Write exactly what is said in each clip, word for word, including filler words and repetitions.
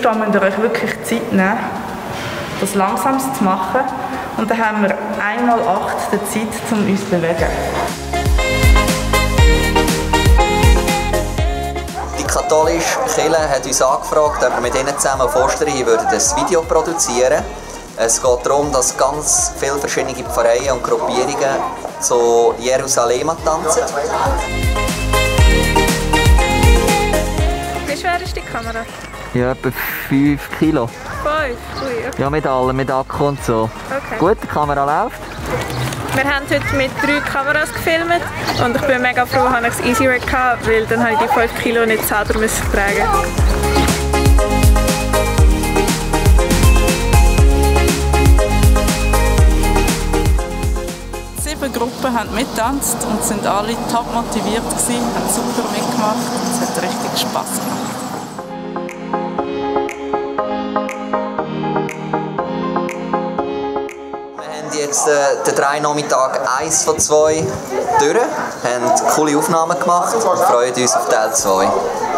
aufstehen, müsst ihr euch wirklich Zeit nehmen, das langsam zu machen. Und dann haben wir einmal acht der Zeit, um uns zu bewegen. Die katholische Kirche hat uns angefragt, ob wir mit ihnen zusammen auf Ostern ein Video produzieren würden. Es geht darum, dass ganz viele verschiedene Pfarreien und Gruppierungen zu Jerusalem tanzen. Wie schwer ist die Kamera? Ja, etwa fünf Kilo. fünf? Ui, okay. Ja, mit allem, mit Akku und so. Okay. Gut, die Kamera läuft. Wir haben heute mit drei Kameras gefilmt und ich bin mega froh, dass ich es easy hatte, weil dann habe ich die fünf Kilo nicht selber tragen. Sieben Gruppen haben mitgetanzt und sind alle top motiviert gewesen, haben super mitgemacht und es hat richtig Spass gemacht. Wir haben jetzt äh, den drei Nachmittag eins von zwei durch, haben coole Aufnahmen gemacht und freuen uns auf Teil zwei.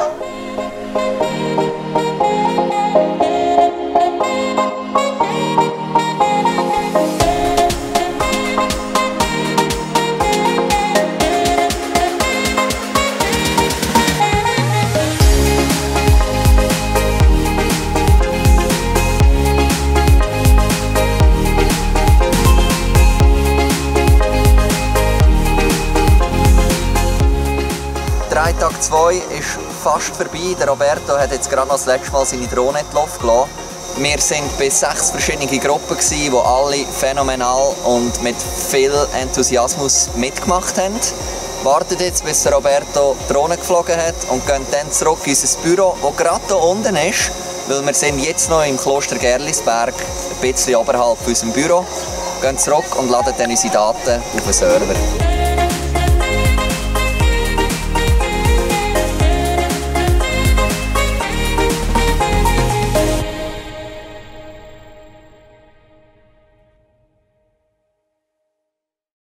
Tag zwei ist fast vorbei. Der Roberto hat jetzt gerade noch das letzte Mal seine Drohne in die Luft gelassen. Wir waren bei sechs verschiedenen Gruppen, die alle phänomenal und mit viel Enthusiasmus mitgemacht haben. Wartet jetzt, bis der Roberto die Drohne geflogen hat und gehen dann zurück in unser Büro, das gerade hier unten ist, weil wir sind jetzt noch im Kloster Gerlisberg, ein bisschen oberhalb von unserem Büro. Gehen zurück und laden dann unsere Daten auf den Server.